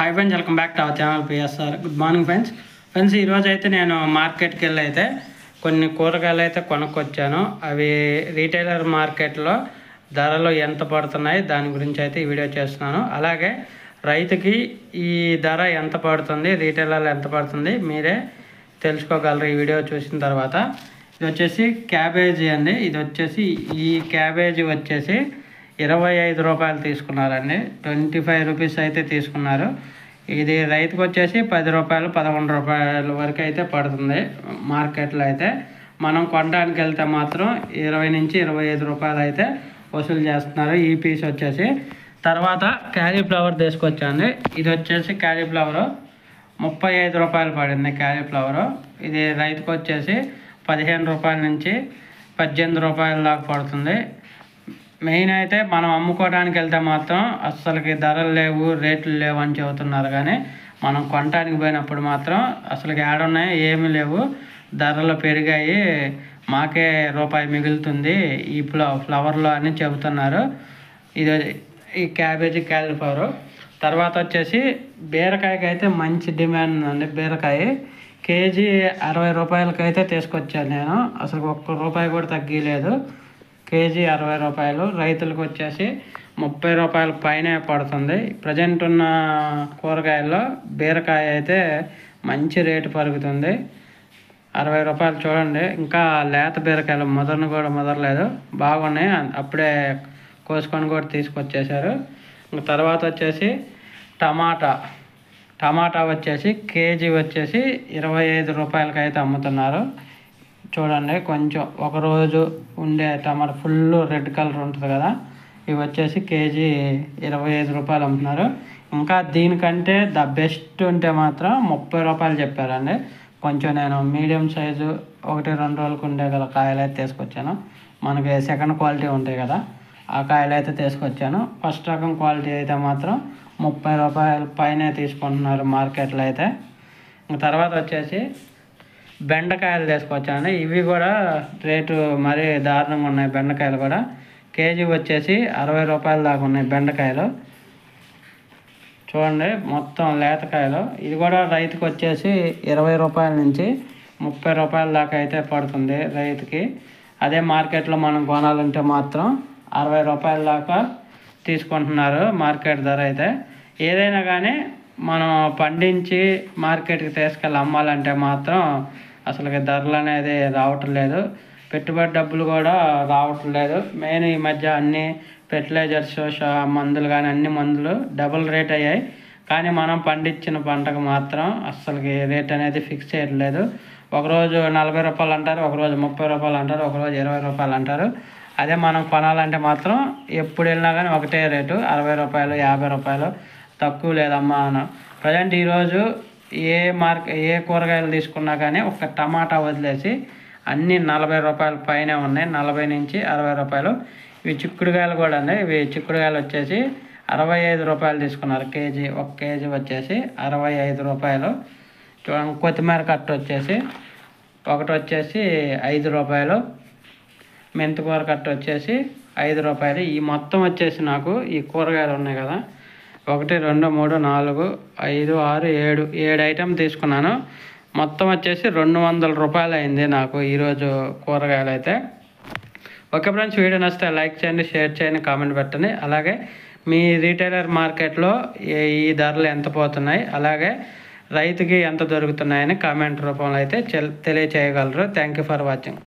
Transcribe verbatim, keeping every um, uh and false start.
Hi friends, welcome back to our channel PSR. Good morning friends. Friends ఈరోజు అయితే నేను మార్కెట్కి వెళ్ళి అయితే కొన్ని కూరగాయలు అయితే కొనుక్కొచ్చాను. అవి రీటైలర్ మార్కెట్లో ధరలు ఎంత పడుతున్నాయి దాని గురించి అయితే ఈ వీడియో చేస్తున్నాను. అలాగే రైతుకి ఈ ధర ఎంత పడుతుంది, రీటైలర్లో ఎంత పడుతుంది మీరే తెలుసుకోగలరు ఈ వీడియో చూసిన తర్వాత. ఇది వచ్చేసి క్యాబేజీ అండి. ఇది వచ్చేసి ఈ క్యాబేజీ వచ్చేసి ఇరవై ఐదు రూపాయలు తీసుకున్నారండి. ట్వంటీ ఫైవ్ రూపీస్ అయితే తీసుకున్నారు. ఇది రైతుకు వచ్చేసి పది రూపాయలు పదకొండు రూపాయల వరకు అయితే పడుతుంది. మార్కెట్లో అయితే మనం కొనడానికి వెళ్తే మాత్రం ఇరవై నుంచి ఇరవై ఐదు రూపాయలు అయితే వసూలు చేస్తున్నారు ఈ పీస్ వచ్చేసి. తర్వాత క్యాలీఫ్లవర్ తీసుకొచ్చాండి. ఇది వచ్చేసి క్యాలీఫ్లవరు ముప్పై ఐదు రూపాయలు పడింది క్యాలీఫ్లవరు. ఇది రైతుకు వచ్చేసి పదిహేను రూపాయల నుంచి పద్దెనిమిది రూపాయల దాకా పడుతుంది. మెయిన్ అయితే మనం అమ్ముకోవడానికి వెళ్తే మాత్రం అస్సలకి ధరలు లేవు, రేట్లు లేవు అని చెబుతున్నారు. కానీ మనం కొనడానికి పోయినప్పుడు మాత్రం అసలుకి ఏడున్నాయి ఏమీ లేవు, ధరలు పెరిగాయి, మాకే రూపాయి మిగులుతుంది ఈ ఫ్ల ఫ్లవర్లో అని చెబుతున్నారు. ఇది ఈ క్యాబేజీ క్యాలీఫ్లవరు. తర్వాత వచ్చేసి బీరకాయకి అయితే మంచి డిమాండ్ ఉందండి. బీరకాయ కేజీ అరవై రూపాయలకైతే తీసుకొచ్చాను నేను. అసలు ఒక్క రూపాయి కూడా తగ్గలేదు. కేజీ అరవై రూపాయలు, రైతులకు వచ్చేసి ముప్పై రూపాయల పైనే పడుతుంది. ప్రజెంట్ ఉన్న కూరగాయల్లో బీరకాయ అయితే మంచి రేటు పరుగుతుంది, అరవై రూపాయలు. చూడండి, ఇంకా లేత బీరకాయలు మొదలను కూడా మొదలలేదు, బాగున్నాయి, అప్పుడే కోసుకొని కూడా తీసుకొచ్చేసారు. ఇంకా తర్వాత వచ్చేసి టమాటా టమాటా వచ్చేసి కేజీ వచ్చేసి ఇరవై ఐదు రూపాయలకి అయితే అమ్ముతున్నారు. చూడండి, కొంచెం ఒకరోజు ఉండే టమాటా ఫుల్ రెడ్ కలర్ ఉంటుంది కదా, ఇవి వచ్చేసి కేజీ ఇరవై ఐదు రూపాయలు అమ్ముతున్నారు. ఇంకా దీనికంటే ద బెస్ట్ ఉంటే మాత్రం ముప్పై రూపాయలు చెప్పారండి. కొంచెం నేను మీడియం సైజు ఒకటి రెండు రోజులకు ఉండే గల కాయలు అయితే తీసుకొచ్చాను. మనకి సెకండ్ క్వాలిటీ ఉంటాయి కదా, ఆ కాయలు అయితే తీసుకొచ్చాను. ఫస్ట్ రకం క్వాలిటీ అయితే మాత్రం ముప్పై రూపాయల పైనే తీసుకుంటున్నారు మార్కెట్లో అయితే. తర్వాత వచ్చేసి బెండకాయలు తీసుకొచ్చాను. ఇవి కూడా రేటు మరీ దారుణంగా ఉన్నాయి. బెండకాయలు కూడా కేజీ వచ్చేసి అరవై రూపాయల దాకా ఉన్నాయి బెండకాయలు. చూడండి, మొత్తం లేతకాయలు. ఇది కూడా రైతుకు వచ్చేసి ఇరవై రూపాయల నుంచి ముప్పై రూపాయల దాకా అయితే పడుతుంది రైతుకి. అదే మార్కెట్లో మనం కొనాలంటే మాత్రం అరవై రూపాయల దాకా తీసుకుంటున్నారు మార్కెట్ ధర అయితే. ఏదైనా కానీ మనం పండించి మార్కెట్కి తీసుకెళ్ళి అమ్మాలంటే మాత్రం అసలుకి ధరలు అనేది రావటం లేదు, పెట్టుబడి డబ్బులు కూడా రావటం లేదు. మెయిన్ ఈ మధ్య అన్ని ఫెర్టిలైజర్స్, మందులు కానీ అన్ని మందులు డబుల్ రేట్ అయ్యాయి. కానీ మనం పండించిన పంటకు మాత్రం అస్సలకి రేట్ అనేది ఫిక్స్ చేయట్లేదు. ఒకరోజు నలభై రూపాయలు అంటారు, ఒకరోజు ముప్పై రూపాయలు అంటారు, ఒకరోజు ఇరవై రూపాయలు అంటారు. అదే మనం కొనాలంటే మాత్రం ఎప్పుడు వెళ్ళినా కానీ ఒకటే రేటు, అరవై రూపాయలు యాభై రూపాయలు, తక్కువ లేదమ్మా అన్న. ప్రజెంట్ ఈరోజు ఏ మార్కెట్ ఏ కూరగాయలు తీసుకున్నా కానీ ఒక టమాటా వదిలేసి అన్నీ నలభై రూపాయల పైనే ఉన్నాయి, నలభై నుంచి అరవై రూపాయలు. ఇవి చిక్కుడుకాయలు కూడా ఉన్నాయి. ఇవి చిక్కుడుకాయలు వచ్చేసి అరవై ఐదు రూపాయలు తీసుకున్నారు కేజీ. ఒక కేజీ వచ్చేసి అరవై ఐదు రూపాయలు. చూడండి, కొత్తిమీర కట్ట వచ్చేసి ఒకటి వచ్చేసి ఐదు రూపాయలు, మెంతికూర కట్ట వచ్చేసి ఐదు రూపాయలు. ఈ మొత్తం వచ్చేసి నాకు ఈ కూరగాయలు ఉన్నాయి కదా, ఒకటి రెండు మూడు నాలుగు ఐదు ఆరు ఏడు ఏడు ఐటెం తీసుకున్నాను. మొత్తం వచ్చేసి రెండు వందల రూపాయలు అయింది నాకు ఈరోజు కూరగాయలు అయితే. ఓకే ఫ్రెండ్స్, వీడియో నచ్చితే లైక్ చేయండి, షేర్ చేయండి, కామెంట్ పెట్టండి. అలాగే మీ రీటైలర్ మార్కెట్లో ఈ ధరలు ఎంత పోతున్నాయి, అలాగే రైతుకి ఎంత దొరుకుతున్నాయని కామెంట్ రూపంలో అయితే తెలియచేయగలరు. Thank you for watching.